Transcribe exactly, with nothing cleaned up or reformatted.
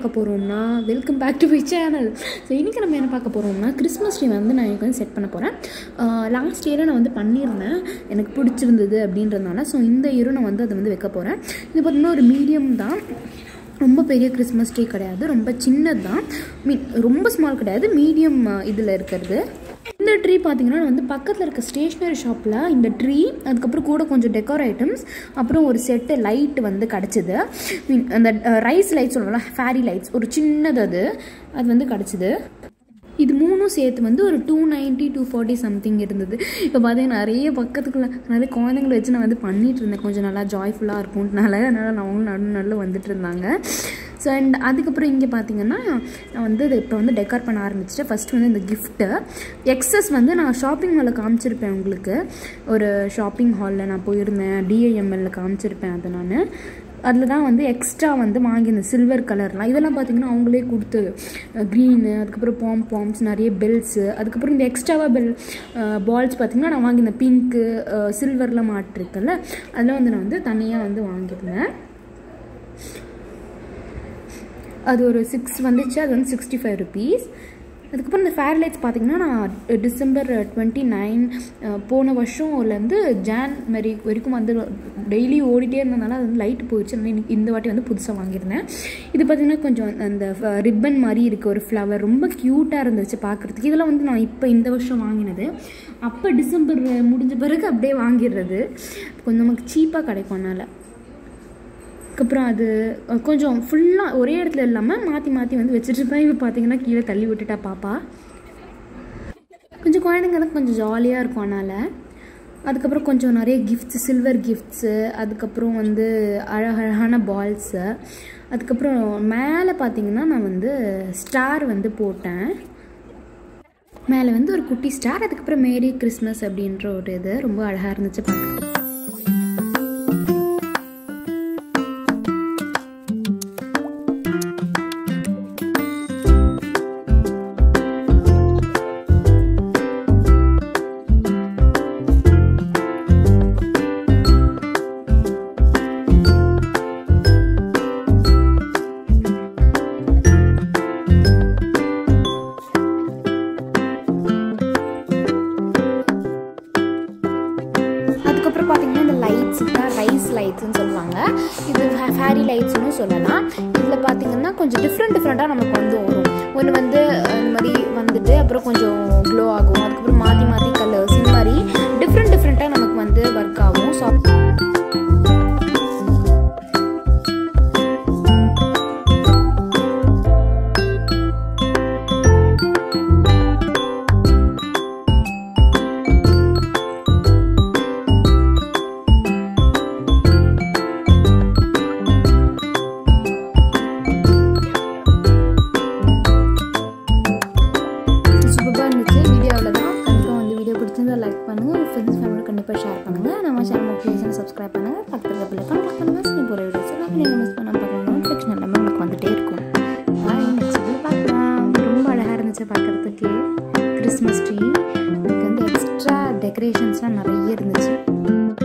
பார்க்க போகிறோம்னா welcome back to my channel. So இன்றைக்கி நம்ம என்ன பார்க்க போகிறோம்னா கிறிஸ்மஸ் ட்ரீ வந்து நான் எனக்கு வந்து செட் பண்ண போகிறேன். லாஸ்ட் இயரை நான் வந்து பண்ணியிருந்தேன், எனக்கு பிடிச்சிருந்தது அப்படின்றதுனால. ஸோ இந்த இயரும் நான் வந்து அதை வந்து வைக்க போகிறேன். இது பார்த்திங்கன்னா ஒரு மீடியம் தான், ரொம்ப பெரிய கிறிஸ்மஸ் ட்ரீ கிடையாது, ரொம்ப சின்னது தான், மீன் ரொம்ப ஸ்மால் கிடையாது, மீடியம் இதில் இருக்கிறது. இந்த ட்ரீ பார்த்திங்கன்னா வந்து பக்கத்தில் இருக்க ஸ்டேஷ்னரி ஷாப்பில் இந்த ட்ரீ, அதுக்கப்புறம் கூட கொஞ்சம் டெக்கோர் ஐட்டம்ஸ், அப்புறம் ஒரு செட்டு லைட் வந்து கிடச்சிது. மீன் அந்த ரைஸ் லைட்ஸ் சொல்லலாம், ஃபேரி லைட்ஸ், ஒரு சின்னது அது அது வந்து கிடச்சிது. இது மூணும் சேர்த்து வந்து ஒரு two ninety two forty something இருந்தது. இப்போ பார்த்தீங்கன்னா நிறைய பக்கத்துக்குள்ள நிறைய குழந்தைங்களை வச்சு நான் வந்து பண்ணிகிட்டு இருந்தேன், கொஞ்சம் நல்லா ஜாய்ஃபுல்லாக இருக்கும்னால. அதனால் நான் அவங்களும் நடு நடுவில் வந்துட்டு இருந்தாங்க. ஸோ அண்ட் அதுக்கப்புறம் இங்கே பார்த்தீங்கன்னா நான் வந்து இது இப்போ வந்து டெக்கார் பண்ண ஆரம்பிச்சிட்டேன். ஃபஸ்ட்டு வந்து இந்த கிஃப்ட்டு எக்ஸஸ் வந்து நான் ஷாப்பிங் மாலில் காமிச்சிருப்பேன் உங்களுக்கு. ஒரு ஷாப்பிங் ஹாலில் நான் போயிருந்தேன், டிஐஎம்எல்ல காமிச்சிருப்பேன். அதை நான் அதில் தான் வந்து எக்ஸ்ட்ரா வந்து வாங்கியிருந்தேன், சில்வர் கலர்லாம். இதெல்லாம் பார்த்திங்கன்னா அவங்களே கொடுத்தது, க்ரீனு, அதுக்கப்புறம் பாம் பாம்ஸ், நிறைய பெல்ஸு, அதுக்கப்புறம் இந்த எக்ஸ்ட்ராவாக பெல் பால்ஸ் பார்த்திங்கன்னா நான் வாங்கியிருந்தேன், பிங்க்கு சில்வர்லாம் மாட்டிருக்கல, அதெல்லாம் வந்து நான் வந்து தனியாக வந்து வாங்கியிருந்தேன். அது ஒரு சிக்ஸ் வந்துச்சு, அது வந்து சிக்ஸ்டி ஃபைவ் ருபீஸ். அதுக்கப்புறம் இந்த ஃபேர் லைட்ஸ் பார்த்திங்கன்னா நான் டிசம்பர் டுவெண்ட்டி நைன் போன வருஷம்லேருந்து ஜான்வரி வரைக்கும் வந்து டெய்லி ஓடிட்டே இருந்ததுனால அது வந்து லைட் போயிடுச்சு. அதனால் இந்த வாட்டி வந்து புதுசாக வாங்கியிருந்தேன். இது பார்த்திங்கன்னா கொஞ்சம் அந்த ரிப்பன் மாதிரி இருக்குது, ஒரு ஃப்ளவர், ரொம்ப க்யூட்டாக இருந்துச்சு பார்க்குறதுக்கு. இதெல்லாம் வந்து நான் இப்போ இந்த வருஷம் வாங்கினது. அப்போ டிசம்பர் முடிஞ்ச பிறகு அப்படியே வாங்கிடுறது, கொஞ்சம் நமக்கு சீப்பாக கிடைக்கும். அதனால் அதுக்கப்புறம் அது கொஞ்சம் ஃபுல்லாக ஒரே இடத்துல இல்லாமல் மாற்றி மாற்றி வந்து வச்சுட்ருப்பேன். இப்போ பார்த்தீங்கன்னா கீழே தள்ளி விட்டுட்டா பாப்பா. கொஞ்சம் குழந்தைங்களுக்கு கொஞ்சம் ஜாலியாக இருக்கும். அதனால் அதுக்கப்புறம் கொஞ்சம் நிறைய கிஃப்ட்ஸு, சில்வர் கிஃப்ட்ஸு, அதுக்கப்புறம் வந்து அழகழகான பால்ஸு. அதுக்கப்புறம் மேலே பார்த்திங்கன்னா நான் வந்து ஸ்டார் வந்து போட்டேன், மேலே வந்து ஒரு குட்டி ஸ்டார். அதுக்கப்புறம் மேரி கிறிஸ்மஸ் அப்படின்ற ஒரு இது ரொம்ப அழகாக இருந்துச்சு பார்க்க. பார்த்தீங்கன்னா இந்த லைட்ஸ் தான் ரைஸ் லைட்ஸ்ன்னு சொல்லுவாங்க, இது ஃபேரி லைட்ஸ்னு சொல்லலாம். இதில் பார்த்தீங்கன்னா கொஞ்சம் டிஃப்ரெண்ட் டிஃப்ரெண்ட்டாக நமக்கு வந்து வரும். ஒன்று வந்து இந்த மாதிரி வந்துட்டு அப்புறம் கொஞ்சம் க்ளோ ஆகும், அதுக்கப்புறம் மாற்றி மாற்றி கலர்ஸ், இந்த மாதிரி டிஃப்ரெண்ட் டிஃப்ரெண்ட்டாக நமக்கு வந்து ஒர்க் ஆகும். ஸோ லைக் பண்ணுங்கள், உங்கள் ஃப்ரெண்ட்ஸ் ஃபேமிலி கண்டிப்பாக ஷேர் பண்ணுங்கள். நம்ம சேனல் ப்ளீஸ் சப்ஸ்கிரைப் பண்ணுங்கள், பக்கத்தில் பிள்ளை பண்ண பண்ணுங்கள். ஸ்னீ போகிற வீடியோஸ் எல்லாம் நீங்கள் மிஸ் பண்ணாமல் பார்க்கலாம், நோட்டிஃபிகேஷன் எல்லாமே உங்களுக்கு வந்துகிட்டே இருக்கும். நெக்ஸ்ட் வீடியோ பார்க்கலாம். ரொம்ப அழகாக இருந்துச்சு பார்க்குறதுக்கு கிறிஸ்மஸ் ட்ரீ. இதுக்கு வந்து எக்ஸ்ட்ரா டெக்கரேஷன்ஸ்லாம் நிறைய இருந்துச்சு.